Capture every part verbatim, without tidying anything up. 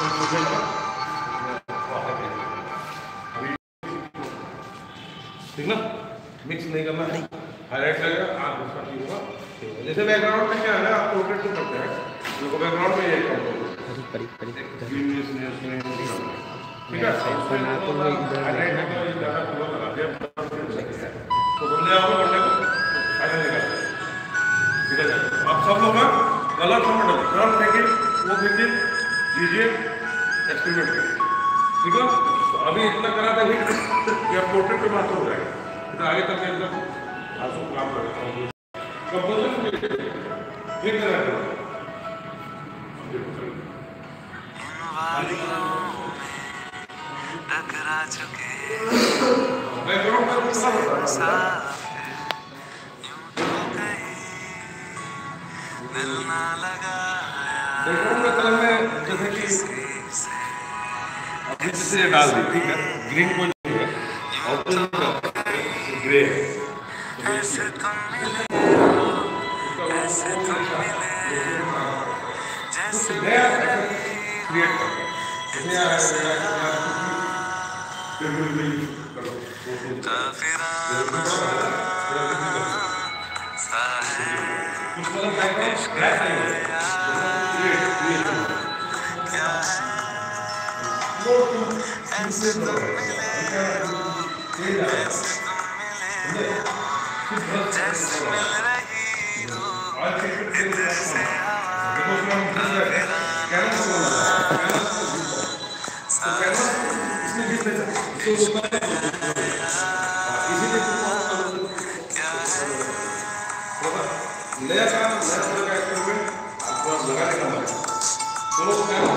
ठीक ना, मिक्स नहीं करना है, हाईलाइट लगेगा आप उसका ठीक होगा। जैसे बैकग्राउंड में क्या है ना, आप पोर्ट्रेट तो करते हैं, तो बैकग्राउंड में ये काम करो, ठीक है, हाईलाइट में तो ज़्यादा फ्लो लगा दिया तो बंदे आओगे बंदे को फाइनल निकाल, ठीक है। आप सब लोग ना कलर समझ लो, कलर फेंके वो फेंके दीजिए, एक्सपेरिमेंट करिए, ठीक है। तो अभी इतना करा था कि आप पोर्ट्रेट पे बात हो जाएगा, तो आगे तक एकदम आंसू काम करेगा। कंपोजिशन फिर करा टकरा चुके बैकग्राउंड में कुछ होता है, दिल ना लगाया बैकग्राउंड में कलर में जैसे कि अभी जैसे ये डाल दी, ठीक है, ग्रीन को और ग्रे ऐसे तुम मिले ऐसे तुम मिले जैसे क्रिएट काफिराना सा है इश्क क्या है ऐसे तुम मिले ऐसे तुम मिले जैसे मिल रही हो इधर से हवा काफिराना सा नया काम नया तरह का एक्सपेरिमेंट आपको लगाने का मन तो लोग क्या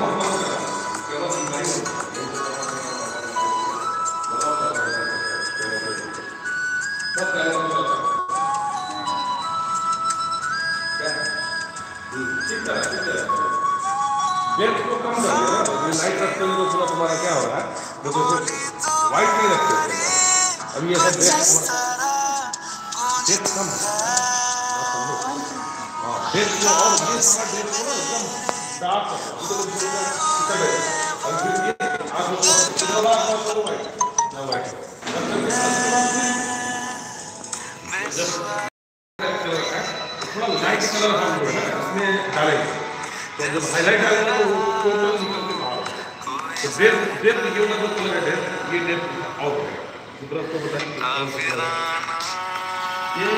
डेप्थ को कम कर दिया ना, लाइट रखते हो तो थोड़ा तुम्हारा क्या हो रहा है, देखो वाइट नहीं रखते अभी ये सब डेप्थ कम है, डेप्थ जो और ये सारा डेप्थ को ना एकदम डार्क है, इधर इधर है और फिर ये आप इधर बात मत करो भाई ना वाइट थोड़ा लाइट कलर हम जो है ना इसमें डालेंगे, तो जब हाईलाइट डालेंगे तो वो टोटल निकल के बाहर तो डेप्थ डेप्थ ये वाला जो कलर है डेप्थ ये डेप्थ आउट है, दूसरा तो बताइए ये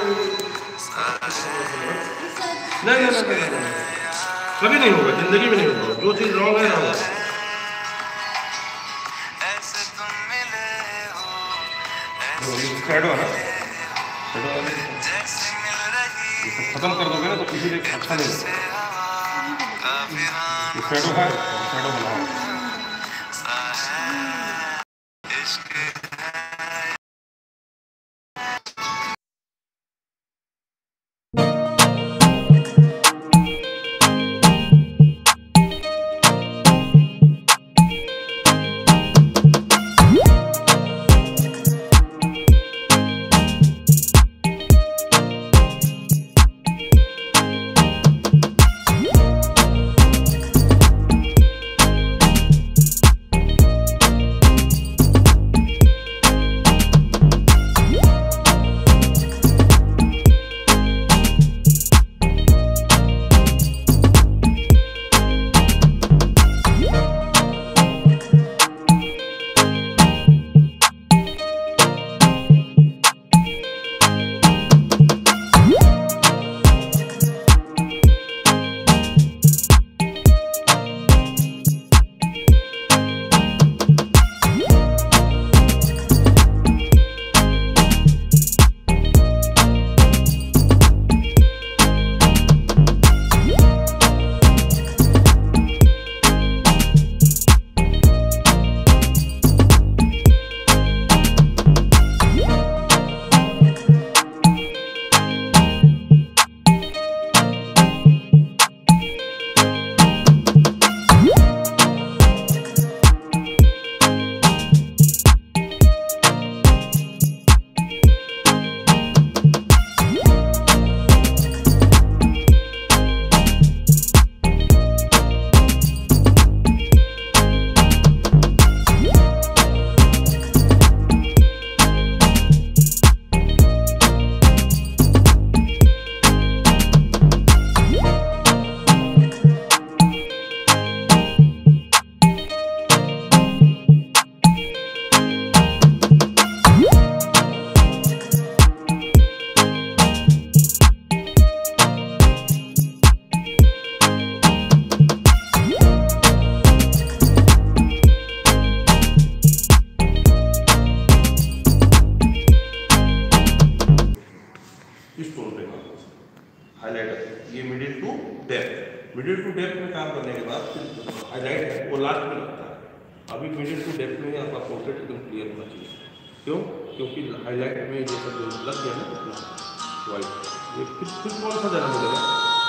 नहीं नहीं नहीं कभी नहीं होगा, जिंदगी में नहीं होगा, जो चीज रॉन्ग है रॉन्ग है। ऐसे तुम मिले हो शैडो है ना, जैसे मिल रही खत्म कर दोगे ना तो किसी ने अच्छा नहीं लगेगा, काफिराना शैडो है शैडो बनाओ। सा है इश्क मिडिल टू डेप्थ में काम करने के बाद फिर हाईलाइट है वो लास्ट में लगता है। अभी मिडिल टू डेप्थ में आपका पोर्ट्रेट एकदम क्लियर होना चाहिए। क्यों? क्योंकि हाईलाइट में ये सब जो लग गया ना अपना वाइट, ये फिर फिर कौन सा जन्म मिलेगा?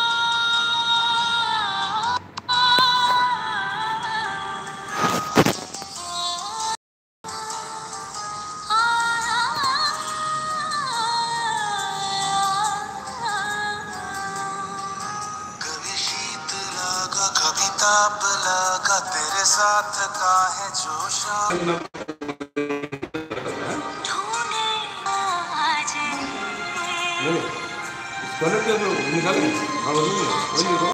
कभी शीत लगा कभी ताप लगा तेरे साथ का है जो शाम नहीं, इस कलर के जो निकालेंगे हाँ वही है, वही है।